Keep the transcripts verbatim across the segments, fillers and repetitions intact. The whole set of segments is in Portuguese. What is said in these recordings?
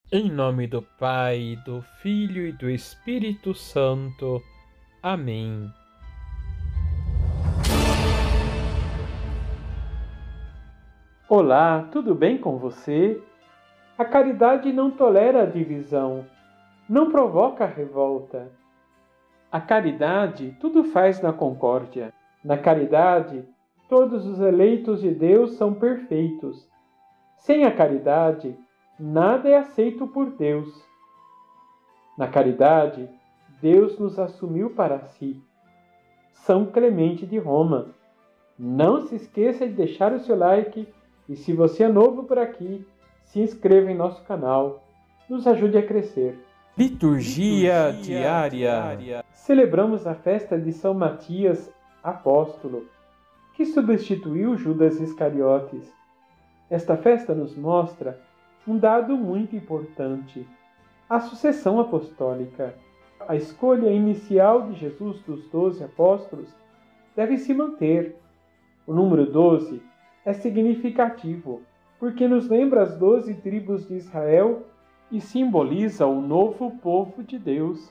Em nome do Pai, do Filho e do Espírito Santo. Amém. Olá, tudo bem com você? A caridade não tolera a divisão, não provoca revolta. A caridade tudo faz na concórdia. Na caridade, todos os eleitos de Deus são perfeitos. Sem a caridade, nada é aceito por Deus. Na caridade, Deus nos assumiu para si. São Clemente de Roma. Não se esqueça de deixar o seu like e, se você é novo por aqui, se inscreva em nosso canal. Nos ajude a crescer. Liturgia, Liturgia diária. diária. Celebramos a festa de São Matias, apóstolo, que substituiu Judas Iscariotes. Esta festa nos mostra um dado muito importante: a sucessão apostólica. A escolha inicial de Jesus dos doze apóstolos deve se manter. O número doze é significativo, porque nos lembra as doze tribos de Israel e simboliza o novo povo de Deus.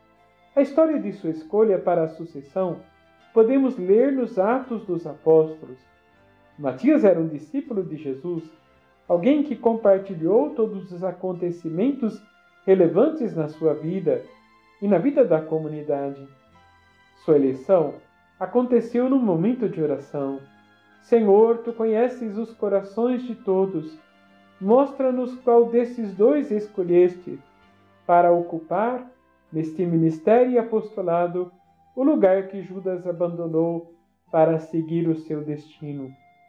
A história de sua escolha para a sucessão podemos ler nos Atos dos Apóstolos. Matias era um discípulo de Jesus, alguém que compartilhou todos os acontecimentos relevantes na sua vida e na vida da comunidade. Sua eleição aconteceu num momento de oração. Senhor, Tu conheces os corações de todos. Mostra-nos qual desses dois escolheste para ocupar, neste ministério e apostolado, o lugar que Judas abandonou para seguir o seu destino.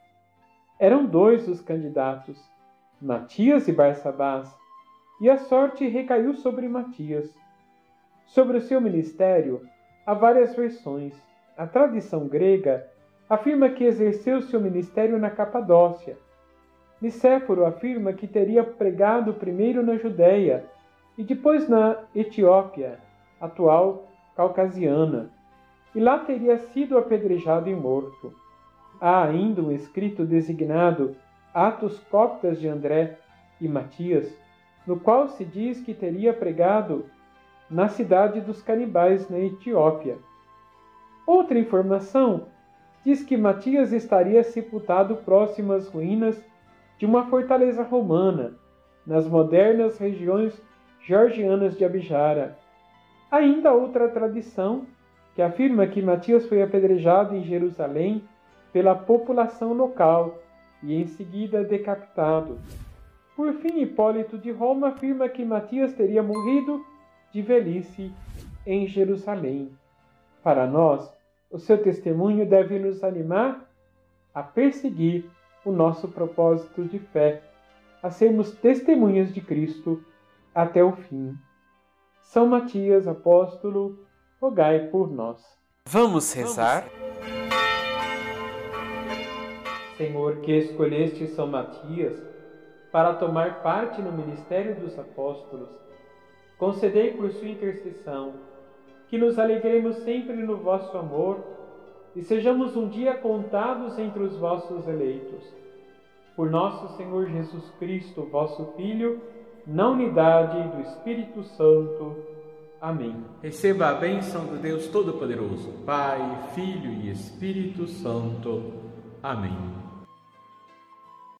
Eram dois os candidatos, Matias e Barsabás, e a sorte recaiu sobre Matias. Sobre o seu ministério, há várias versões. A tradição grega afirma que exerceu seu ministério na Capadócia. Nicéforo afirma que teria pregado primeiro na Judéia e depois na Etiópia, atual Caucasiana, e lá teria sido apedrejado e morto. Há ainda um escrito designado Atos Coptas de André e Matias, no qual se diz que teria pregado na cidade dos canibais, na Etiópia. Outra informação diz que Matias estaria sepultado próximo às ruínas de uma fortaleza romana, nas modernas regiões georgianas de Abjara. Ainda outra tradição que afirma que Matias foi apedrejado em Jerusalém pela população local e em seguida decapitado. Por fim, Hipólito de Roma afirma que Matias teria morrido de velhice em Jerusalém. Para nós, o seu testemunho deve nos animar a perseguir o nosso propósito de fé, a sermos testemunhas de Cristo até o fim. São Matias, apóstolo, rogai por nós. Vamos rezar? Senhor, que escolheste São Matias para tomar parte no ministério dos apóstolos, concedei por sua intercessão que nos alegremos sempre no vosso amor e sejamos um dia contados entre os vossos eleitos. Por nosso Senhor Jesus Cristo, vosso Filho, na unidade do Espírito Santo. Amém. Receba a bênção do Deus Todo-Poderoso, Pai, Filho e Espírito Santo. Amém.